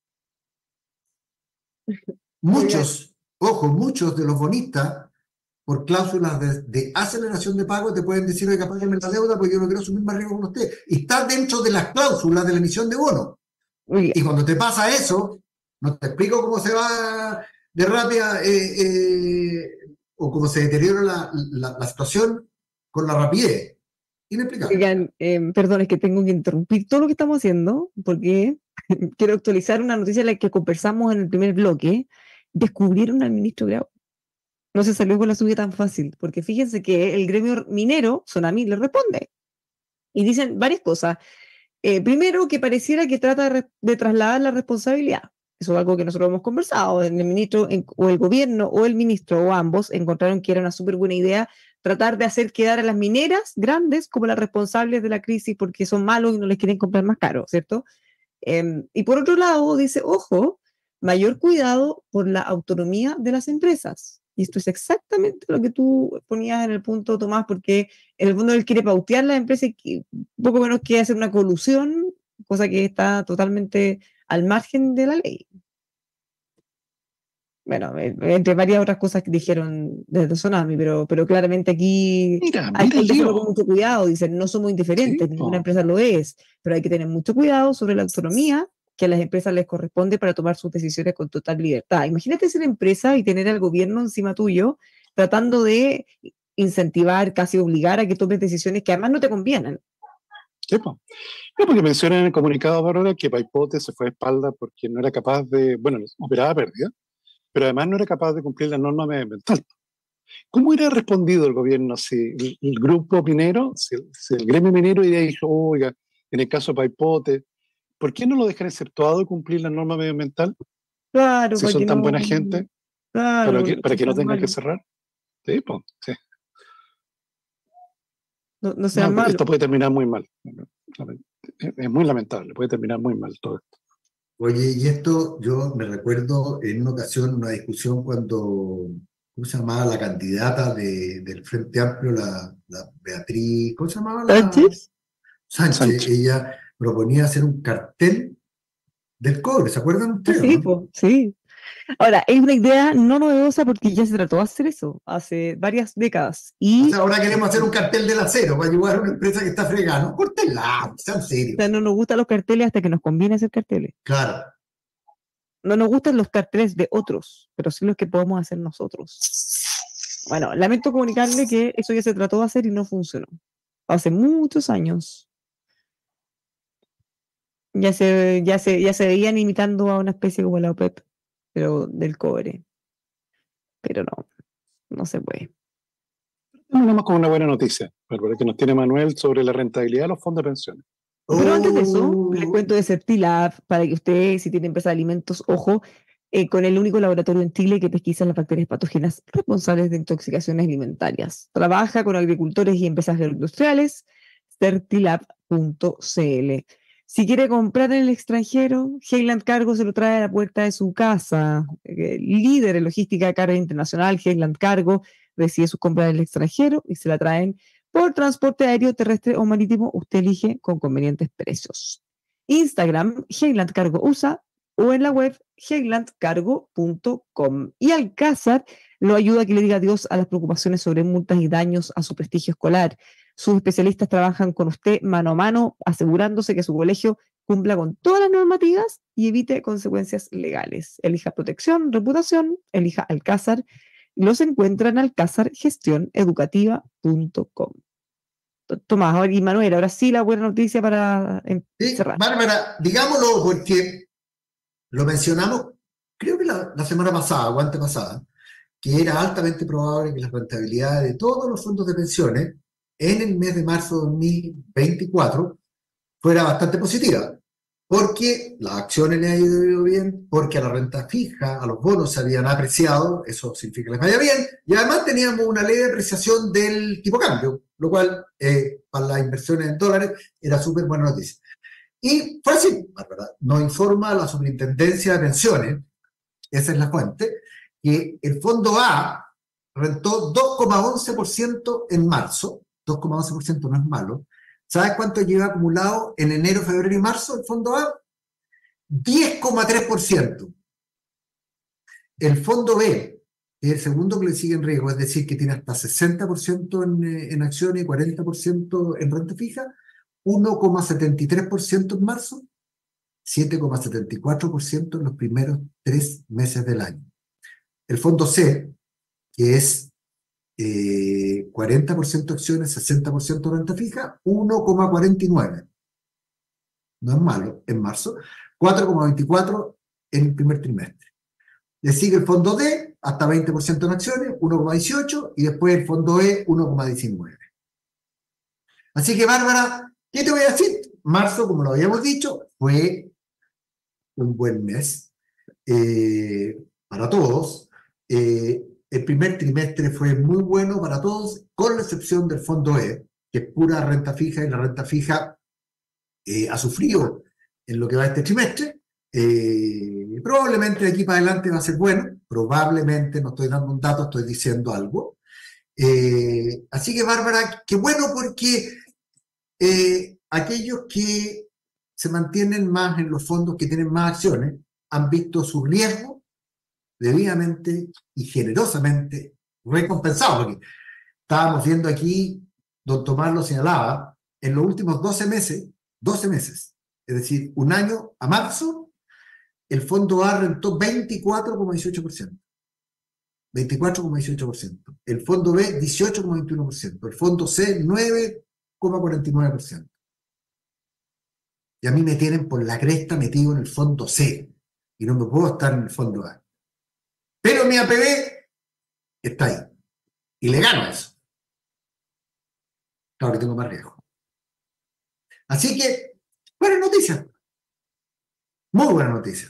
muchos, ojo, muchos de los bonistas, por cláusulas de, de aceleración de pago, te pueden decir, oiga, págame la deuda porque yo no quiero asumir más riesgo con usted. Y está dentro de las cláusulas de la emisión de bonos. Y cuando te pasa eso, no te explico cómo se va de rápida eh, eh, o cómo se deteriora la, la, la situación con la rapidez. Inexplicable. Oigan, eh, perdón, es que tengo que interrumpir todo lo que estamos haciendo porque quiero actualizar una noticia de la que conversamos en el primer bloque. Descubrieron al ministro Grau. No se salió con la suya tan fácil, porque fíjense que el gremio minero, Sonamil, le responde. Y dicen varias cosas. Eh, primero, que pareciera que trata de, de trasladar la responsabilidad. Eso es algo que nosotros hemos conversado. El ministro en, o el gobierno o el ministro o ambos encontraron que era una súper buena idea tratar de hacer quedar a las mineras grandes como las responsables de la crisis porque son malos y no les quieren comprar más caro, ¿cierto? Eh, y por otro lado, dice, ojo, mayor cuidado por la autonomía de las empresas. Y esto es exactamente lo que tú ponías en el punto, Tomás, porque en el fondo él quiere pautear las empresas y poco menos quiere hacer una colusión, cosa que está totalmente al margen de la ley. Bueno, entre varias otras cosas que dijeron desde Sonami, pero, pero claramente aquí mira, hay mira que hacerlo con mucho cuidado. Dicen, no somos indiferentes, sí, ninguna empresa lo es, pero hay que tener mucho cuidado sobre la autonomía que a las empresas les corresponde para tomar sus decisiones con total libertad. Imagínate ser empresa y tener al gobierno encima tuyo tratando de incentivar, casi obligar a que tomes decisiones que además no te convienen. Sí, pues. No, porque mencionan en el comunicado, Bárbara, que Paipote se fue de espalda porque no era capaz de, bueno, operaba pérdida, pero además no era capaz de cumplir la norma medioambiental. ¿Cómo hubiera respondido el gobierno si el, el grupo minero, si el, si el gremio minero hubiera dicho, oiga, en el caso de Paipote, ¿por qué no lo dejan exceptuado de cumplir la norma medioambiental? Claro, si son tan no, buena gente, claro, para que, para que no tengan malo. que cerrar. Sí, pues, sí. No, no sea no, malo. Esto puede terminar muy mal. Es muy lamentable, puede terminar muy mal todo esto. Oye, y esto yo me recuerdo en una ocasión, una discusión cuando, ¿cómo se llamaba la candidata de, del Frente Amplio, la, la Beatriz, ¿cómo se llamaba? La, ¿Sánchez? Sánchez. Sánchez. Ella proponía hacer un cartel del cobre, ¿se acuerdan ustedes? Sí, ¿no? pues, sí. Ahora, es una idea no novedosa porque ya se trató de hacer eso hace varias décadas. Y, o sea, ahora queremos hacer un cartel del acero para ayudar a una empresa que está fregada. No, córtenla, sean serios. O sea, no nos gustan los carteles hasta que nos conviene hacer carteles. Claro. No nos gustan los carteles de otros, pero sí los que podemos hacer nosotros. Bueno, lamento comunicarle que eso ya se trató de hacer y no funcionó. Hace muchos años. Ya se, ya se, ya se veían imitando a una especie como la O P E P, pero del cobre. Pero no, no se puede. Terminamos con una buena noticia, Bárbara, que nos tiene Manuel sobre la rentabilidad de los fondos de pensiones. Pero antes de eso, Oh. les cuento de Certilab, para que usted, si tiene empresa de alimentos, ojo, eh, con el único laboratorio en Chile que pesquisa las bacterias patógenas responsables de intoxicaciones alimentarias. Trabaja con agricultores y empresas agroindustriales, certilab punto c l. Si quiere comprar en el extranjero, Heyland Cargo se lo trae a la puerta de su casa. Eh, líder en logística de carga internacional, Heyland Cargo recibe sus compras en el extranjero y se la traen por transporte aéreo, terrestre o marítimo. Usted elige con convenientes precios. Instagram, Heyland Cargo U S A, o en la web heyland cargo punto com. Y Alcázar lo ayuda a que le diga adiós a las preocupaciones sobre multas y daños a su prestigio escolar. Sus especialistas trabajan con usted mano a mano, asegurándose que su colegio cumpla con todas las normativas y evite consecuencias legales. Elija protección, reputación, elija Alcázar. Los encuentra en alcázar gestión educativa punto com. Tomás y Manuel, ahora sí la buena noticia para Sí, cerrar. Bárbara, digámoslo porque lo mencionamos, creo que la, la semana pasada o antepasada, que era altamente probable que la rentabilidad de todos los fondos de pensiones en el mes de marzo de dos mil veinticuatro fuera bastante positiva, porque las acciones le han ido bien, porque a la renta fija, a los bonos se habían apreciado, eso significa que les vaya bien, y además teníamos una ley de apreciación del tipo de cambio, lo cual eh, para las inversiones en dólares era súper buena noticia. Y fue así, ¿verdad? Nos informa la Superintendencia de Pensiones, esa es la fuente, que el fondo A rentó dos coma once por ciento en marzo, dos coma once por ciento no es malo. ¿Sabes cuánto lleva acumulado en enero, febrero y marzo el fondo A? diez coma tres por ciento. El fondo B, que es el segundo que le sigue en riesgo, es decir, que tiene hasta sesenta por ciento en, en acciones y cuarenta por ciento en renta fija, uno coma setenta y tres por ciento en marzo, siete coma setenta y cuatro por ciento en los primeros tres meses del año. El fondo C, que es eh, cuarenta por ciento acciones, sesenta por ciento renta fija, uno coma cuarenta y nueve. No es malo, en marzo. cuatro coma veinticuatro en el primer trimestre. Le sigue el fondo D, hasta veinte por ciento en acciones, uno coma dieciocho, y después el fondo E, uno coma diecinueve. Así que, Bárbara, ¿qué te voy a decir? Marzo, como lo habíamos dicho, fue un buen mes eh, para todos. Eh, el primer trimestre fue muy bueno para todos, con la excepción del fondo E, que es pura renta fija, y la renta fija eh, ha sufrido en lo que va este trimestre. Eh, probablemente de aquí para adelante va a ser bueno, probablemente, no estoy dando un dato, estoy diciendo algo. Eh, así que, Bárbara, qué bueno, porque eh, aquellos que se mantienen más en los fondos que tienen más acciones han visto su riesgo debidamente y generosamente recompensado, porque estábamos viendo aquí, don Tomás lo señalaba, en los últimos doce meses, doce meses, es decir, un año a marzo, el fondo A rentó veinticuatro coma dieciocho por ciento. veinticuatro coma dieciocho por ciento. El fondo B, dieciocho coma veintiuno por ciento. El fondo C, nueve coma cuarenta y nueve por ciento. Y a mí me tienen por la cresta metido en el fondo C. Y no me puedo estar en el fondo A. Pero mi A P B está ahí. Y le gano eso. Claro que tengo más riesgo. Así que, buenas noticias. Muy buenas noticias.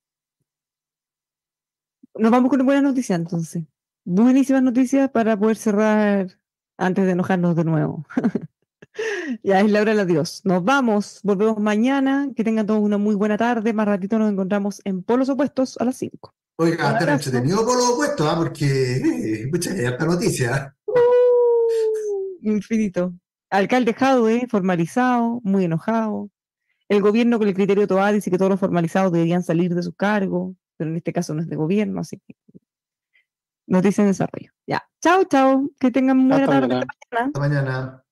Nos vamos con buenas noticias entonces. Buenísimas noticias para poder cerrar antes de enojarnos de nuevo. Ya es la hora del adiós. Nos vamos, volvemos mañana. Que tengan todos una muy buena tarde. Más ratito nos encontramos en Polos Opuestos a las cinco. Oiga, va a estar entretenido por lo opuesto, ¿eh? Porque eh, mucha hay harta noticia. Uh, infinito. Alcalde Jadwe, formalizado, muy enojado. El gobierno, con el criterio de Toá, dice que todos los formalizados deberían salir de sus cargos, pero en este caso no es de gobierno, así que noticia en desarrollo. Ya. Chao, chao. Que tengan buena Hasta tarde. mañana. Hasta mañana. Hasta mañana.